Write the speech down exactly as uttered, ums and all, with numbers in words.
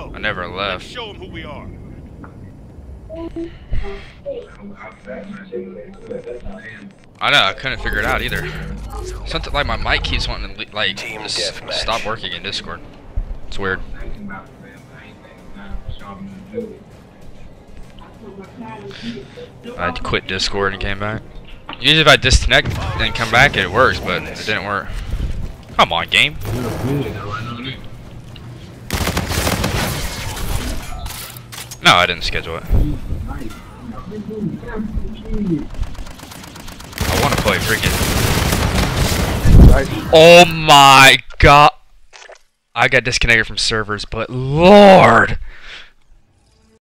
go. I never Let's left. show them who we are. I know, I couldn't figure it out either. Something like my mic keeps wanting to like Team s deathmatch. stop working in Discord. It's weird. I quit Discord and came back. Usually if I disconnect and come back it works, but it didn't work. Come on, game. No, I didn't schedule it. I want to play freaking. Oh my god! I got disconnected from servers, but Lord!